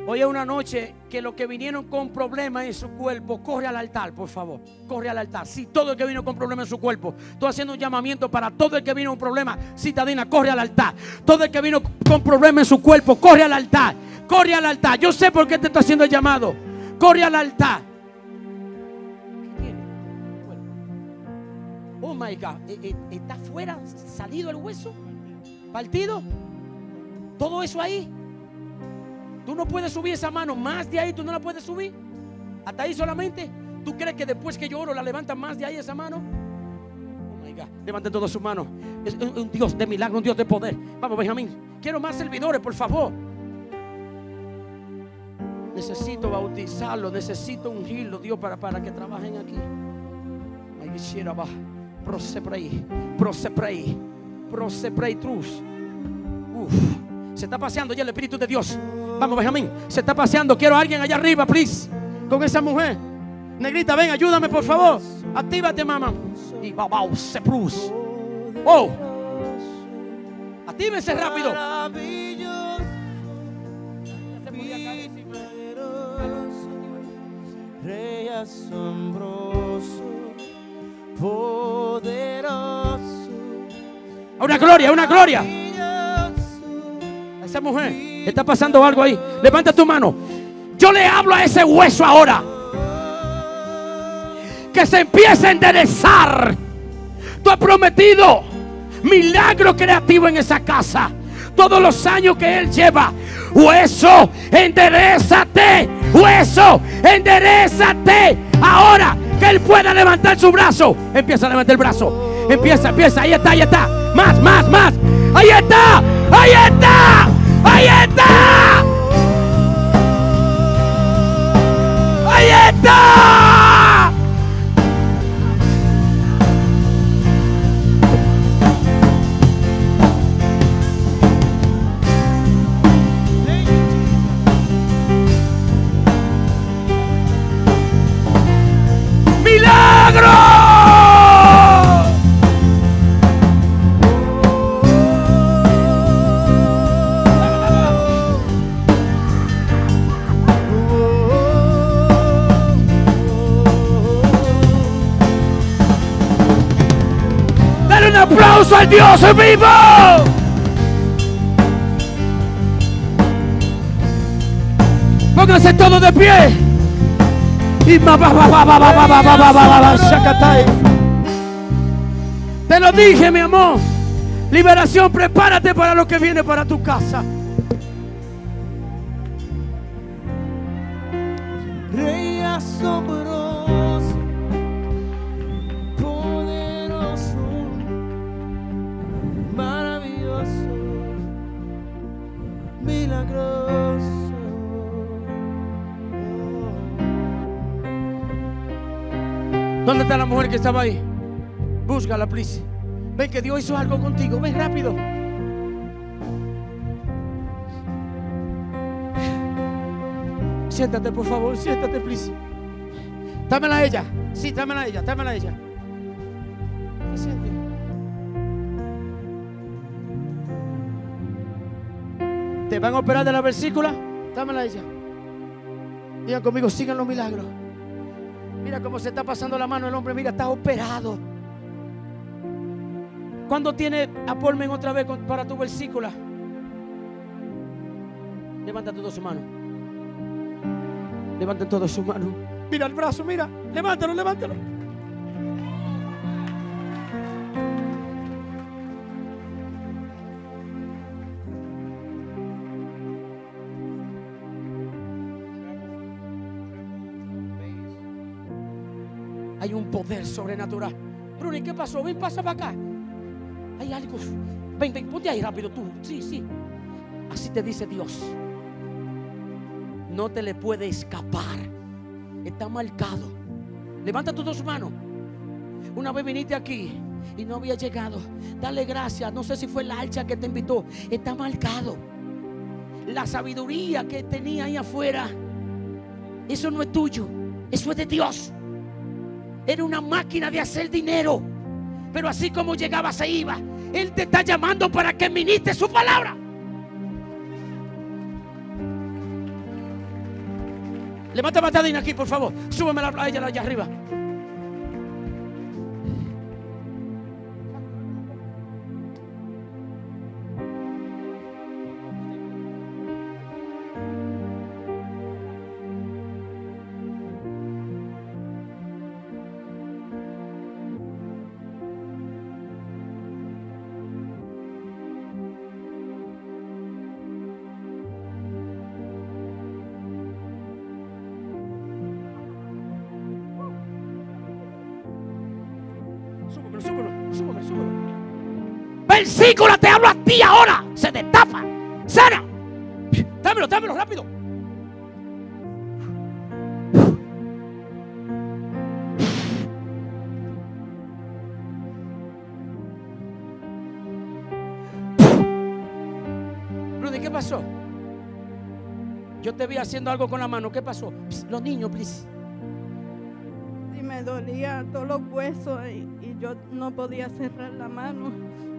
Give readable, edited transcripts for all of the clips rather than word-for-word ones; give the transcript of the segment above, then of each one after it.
Hoy es una noche que los que vinieron con problemas en su cuerpo, corre al altar, por favor. Corre al altar. Sí, todo el que vino con problemas en su cuerpo. Estoy haciendo un llamamiento para todo el que vino con problemas. Citadina, corre al altar. Todo el que vino con problemas en su cuerpo, corre al altar. Corre al altar. Yo sé por qué te estoy haciendo el llamado. Corre al altar. ¿Qué tiene? Oh my God. ¿Está fuera? ¿Salido el hueso? ¿Partido? ¿Todo eso ahí? Tú no puedes subir esa mano. Más de ahí tú no la puedes subir. Hasta ahí solamente. ¿Tú crees que después que yo oro la levantan más de ahí esa mano? Oh my God. Levanten todas sus manos. Es un Dios de milagro, un Dios de poder. Vamos, Benjamín. Quiero más servidores, por favor. Necesito bautizarlo. Necesito ungirlo, Dios, para que trabajen aquí. I quisiera va. Proseprei. Proseprei. Proseprei trus. Se está paseando ya el Espíritu de Dios. Vamos, Benjamín. Se está paseando. Quiero a alguien allá arriba, please. Con esa mujer. Negrita, ven, ayúdame, por favor. Actívate, mamá. Y babau, se prus. Oh. Actívense rápido. Rey asombroso, poderoso. Una gloria, una gloria. Esa mujer está pasando algo ahí. Levanta tu mano. Yo le hablo a ese hueso ahora. Que se empiece a enderezar. Tú has prometido milagro creativo en esa casa. Todos los años que él lleva. Hueso, enderezate. Hueso, enderezate. Ahora que él pueda levantar su brazo. Empieza a levantar el brazo. Empieza. Ahí está, ahí está. Más. Ahí está. Ahí está. Ahí está. Ahí está. ¡Milagro! ¡Dale un aplauso al Dios vivo! Pónganse todos de pie. Y te lo dije, mi amor. Liberación, prepárate para lo que viene para tu casa. Rey asombroso, poderoso, maravilloso, milagroso. ¿Dónde está la mujer que estaba ahí? Búscala, please. Ven que Dios hizo algo contigo. Ven rápido. Siéntate, por favor. Siéntate, please. Dámela a ella. Sí, dámela a ella. Dámela a ella. ¿Qué siente? ¿Te van a operar de la vesícula? Dámela a ella. Digan conmigo, sigan los milagros. Mira cómo se está pasando la mano el hombre. Mira, está operado. ¿Cuándo tiene appointment otra vez para tu vesícula? Levanta toda su mano. Levanta toda su mano. Mira el brazo, mira. Levántalo. Hay un poder sobrenatural. Bruno, ¿y qué pasó? Ven, pasa para acá. Hay algo. Ven, ponte ahí rápido tú. Sí. Así te dice Dios. No te le puede escapar. Está marcado. Levanta tus dos manos. Una vez viniste aquí y no había llegado. Dale gracias. No sé si fue la alcha que te invitó. Está marcado. La sabiduría que tenía ahí afuera, eso no es tuyo. Eso es de Dios. Era una máquina de hacer dinero. Pero así como llegaba se iba. Él te está llamando para que ministres su palabra. Levanta Matadina aquí, por favor. Súbemela a ella allá arriba. Súbelo. Versículo, te hablo a ti ahora. Se destapa. Sana. Dámelo, rápido. Rudy, ¿qué pasó? Yo te vi haciendo algo con la mano. ¿Qué pasó? Psst, los niños, please. Y me dolía todos los huesos y yo no podía cerrar la mano.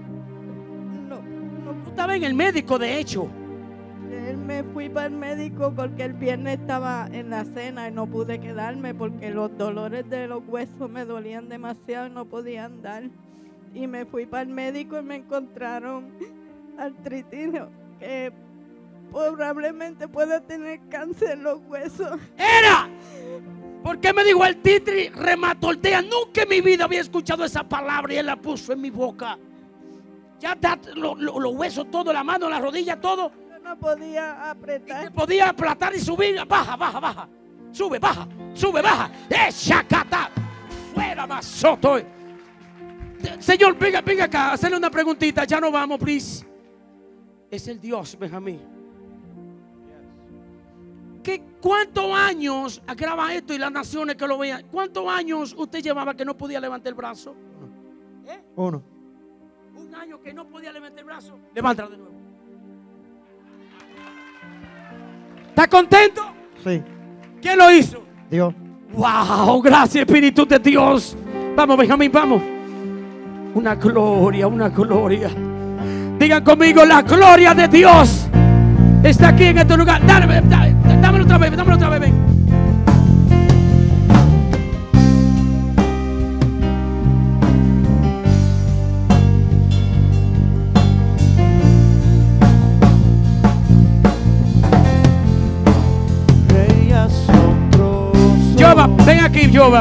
Tú estabas en el médico, de hecho. Me fui para el médico porque el viernes estaba en la cena y no pude quedarme porque los dolores de los huesos me dolían demasiado y no podía andar. Y me fui para el médico y me encontraron artritis que probablemente pueda tener cáncer en los huesos. ¡Era! ¿Por qué me dijo el titri rematoltea? Nunca en mi vida había escuchado esa palabra y él la puso en mi boca. Ya está los huesos, todo, la mano, la rodilla, todo. Yo no podía apretar. Y te podía aplatar y subir. Baja. Sube, baja. Chacata. Fuera más soto. Señor, venga acá, hacerle una preguntita. Ya no vamos, please. Es el Dios, Benjamín. ¿Cuántos años, graba esto y las naciones que lo vean, cuántos años usted llevaba que no podía levantar el brazo? 1. Un año que no podía levantar el brazo. Levántalo de nuevo. ¿Está contento? Sí. ¿Quién lo hizo? Dios. Wow, gracias Espíritu de Dios. Vamos, Benjamín, vamos. Una gloria. Digan conmigo, la gloria de Dios está aquí en este lugar. Dámelo otra vez, ven. Rey asombroso. Jova, ven aquí, Jova.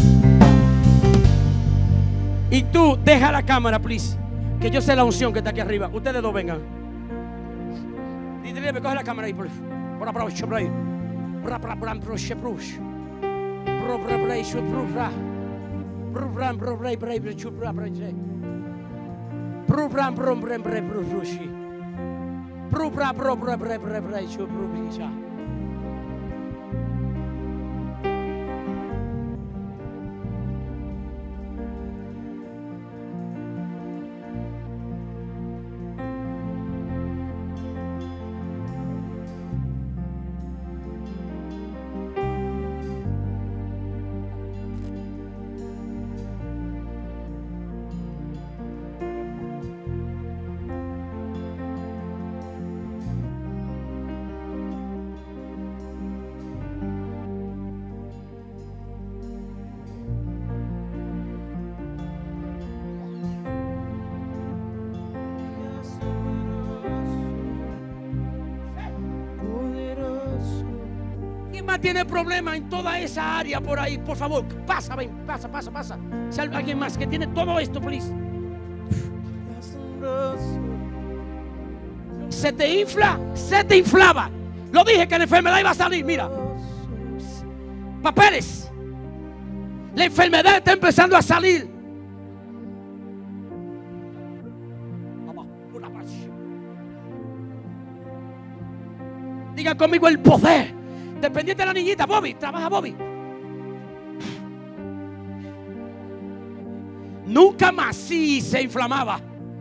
Y tú, deja la cámara, please. Que yo sé la unción que está aquí arriba. Ustedes dos vengan. Dile, coge la cámara ahí, por ahí. Tiene problema en toda esa área por ahí, por favor, pasa. Si hay alguien más que tiene todo esto, please. Se te inflaba. Lo dije que la enfermedad iba a salir, mira. Papeles. La enfermedad está empezando a salir. Diga conmigo el poder. Dependiente de la niñita, Bobby, trabaja Bobby. Nunca más sí se inflamaba.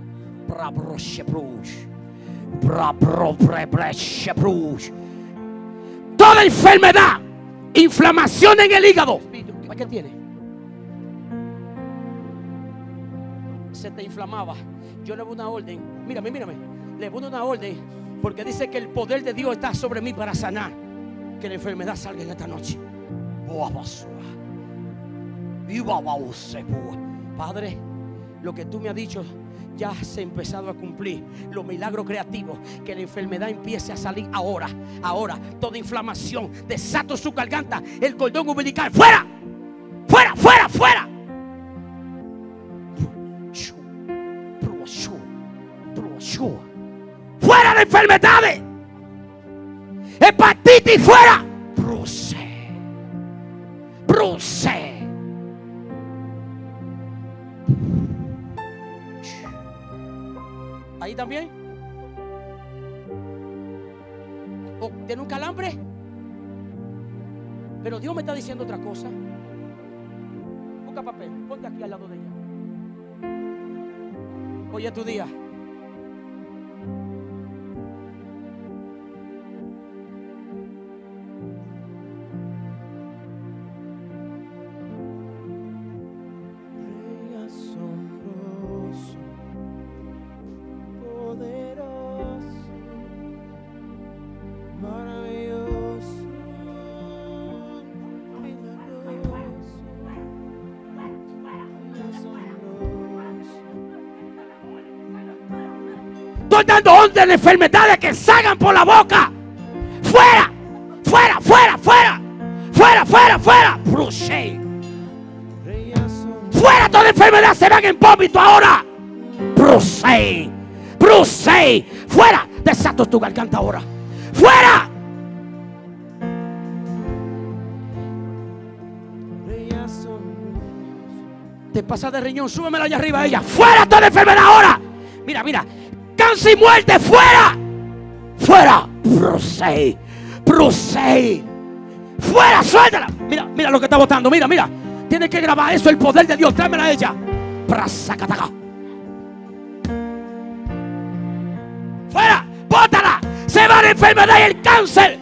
Toda enfermedad, inflamación en el hígado. ¿Qué tiene? Se te inflamaba. Yo le voy una orden. Mírame. Le voy una orden porque dice que el poder de Dios está sobre mí para sanar. Que la enfermedad salga en esta noche. Padre, lo que tú me has dicho ya se ha empezado a cumplir. Los milagros creativos, que la enfermedad empiece a salir ahora. Ahora, toda inflamación, desato su garganta, el cordón umbilical, fuera, fuera, fuera, fuera. Fuera de enfermedades. Hepatitis, fuera. Bruce. Ahí también. ¿Tiene un calambre? Pero Dios me está diciendo otra cosa. Busca papel, ponte aquí al lado de ella. Hoy es tu día. Rey asombroso, poderoso, maravilloso, milagroso, asombroso. Estoy dando orden de enfermedades que salgan por la boca. Fuera, fuera, fuera, fuera, fuera, fuera, fuera. Bruce. Rey asombroso. Fuera toda enfermedad, se van en vómito ahora. Bruce. Bruce. Fuera. Desato tu garganta ahora. Fuera. Rey asombroso. Te pasa de riñón, súbemela allá arriba a ella. Fuera toda enfermedad ahora. Mira, mira. Cáncer y muerte, fuera. Fuera. Bruce. Bruce. Fuera, suéltala. Mira, mira lo que está botando. Mira, mira. Tienes que grabar eso, el poder de Dios. Tráemela a ella. Prasacataca. Fuera. Bótala. Se va la enfermedad y el cáncer.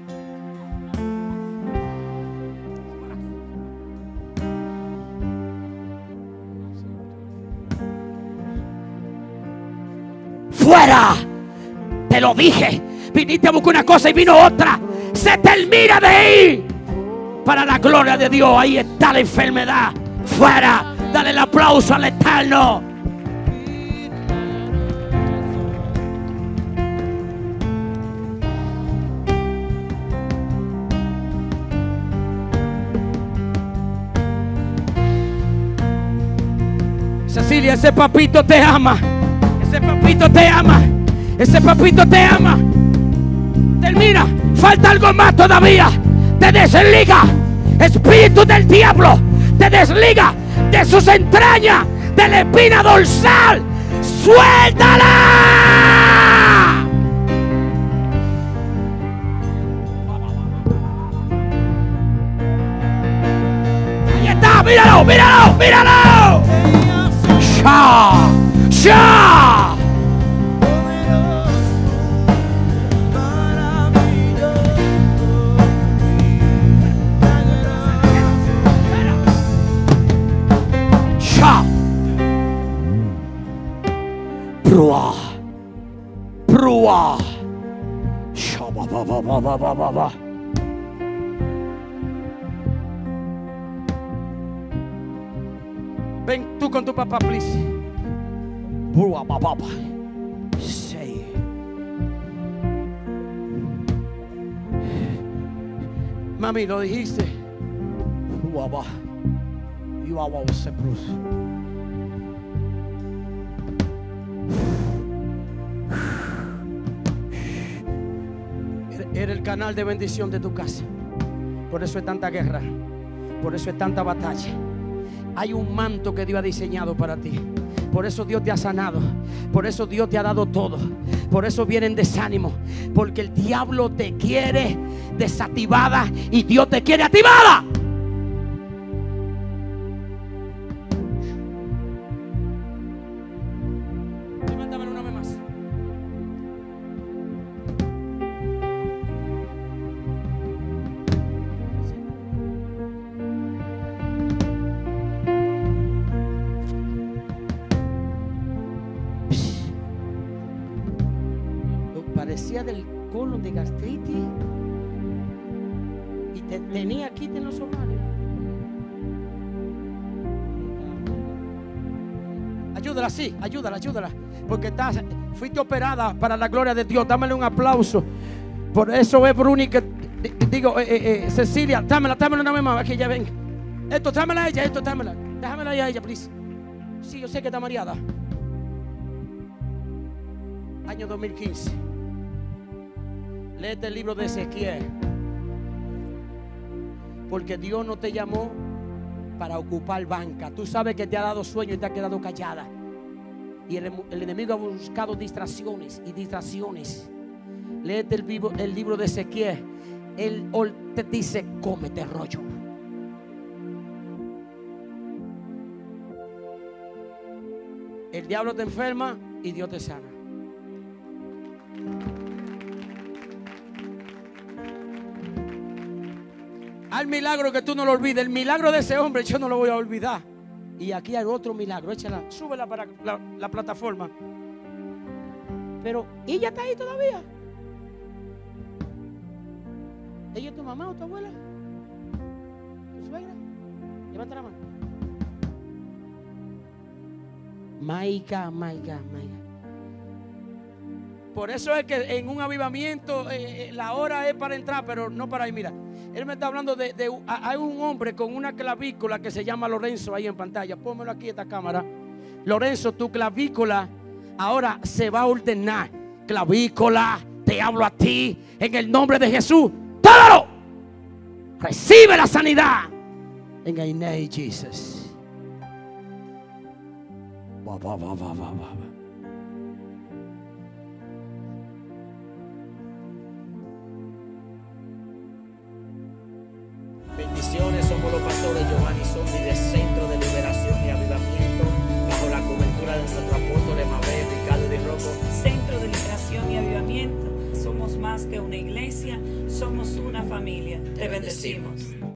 Fuera. Te lo dije. Viniste a buscar una cosa y vino otra. Se termina de ahí. Para la gloria de Dios. Ahí está la enfermedad. Fuera. Dale el aplauso al Eterno. Cecilia, ese papito te ama. Ese papito te ama. Ese papito te ama. Termina. Falta algo más todavía. Te desliga. Espíritu del diablo. Te desliga de sus entrañas. De la espina dorsal. ¡Suéltala! Ahí está. Míralo, míralo, míralo. ¡Sha! ¡Sha! ¡Sha! Prua. Prua. ¡Sha! Ba, ba, ba, ba, ba, ba, ba, ba. Ven tú con tu papá, please. Prua, ba, ba, ba. Say. Mami, lo dijiste. Prua, ba. You are what was Bruce. Era el canal de bendición de tu casa. Por eso es tanta guerra. Por eso es tanta batalla. Hay un manto que Dios ha diseñado para ti. Por eso Dios te ha sanado. Por eso Dios te ha dado todo. Por eso vienen desánimo. Porque el diablo te quiere desactivada y Dios te quiere activada. Levántame una vez más. Parecía del colon de gastritis. Y tenía aquí en los ovarios. Ayúdala, sí, ayúdala. Porque fuiste operada para la gloria de Dios. Dámele un aplauso. Por eso es Bruni que digo, Cecilia, dámela una vez más. Aquí ella venga. Esto, trámela a ella, dámela. Déjamela a ella, please. Sí, yo sé que está mareada. Año 2015. Léete el libro de Ezequiel. Porque Dios no te llamó para ocupar banca. Tú sabes que te ha dado sueño y te ha quedado callada. Y el enemigo ha buscado distracciones y distracciones. Léete el libro de Ezequiel. Él te dice, cómete rollo. El diablo te enferma y Dios te sana. Al milagro que tú no lo olvides. El milagro de ese hombre yo no lo voy a olvidar. Y aquí hay otro milagro. Échala, súbela para la plataforma. Pero ella está ahí todavía. ¿Ella es tu mamá o tu abuela? ¿Tu suegra? Levanta la mano. Maica. Por eso es que en un avivamiento la hora es para entrar, pero no para ir. Mira, él me está hablando hay un hombre con una clavícula que se llama Lorenzo ahí en pantalla. Pónmelo aquí esta cámara. Lorenzo, tu clavícula ahora se va a ordenar. Clavícula, te hablo a ti en el nombre de Jesús. ¡Tómalo! Recibe la sanidad en el nombre de Jesús. Bendiciones, somos los pastores Giovanni Zombie de Centro de Liberación y Avivamiento, bajo la cobertura de nuestro apóstol Emabel, Ricardo de Rocco. Centro de Liberación y Avivamiento, somos más que una iglesia, somos una familia. Te bendecimos.